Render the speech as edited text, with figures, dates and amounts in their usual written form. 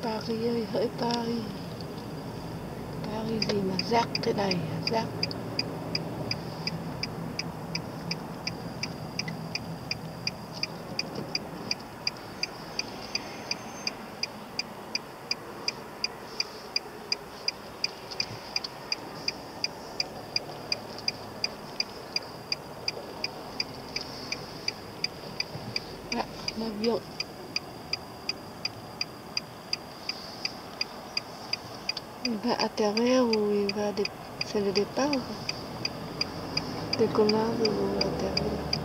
Paris ơi, hỡi Paris. Paris gì mà rác thế này, rác. Ah, l'avion. Il va atterrir ou il va... C'est le départ ou quoi? Décollage ou atterrir?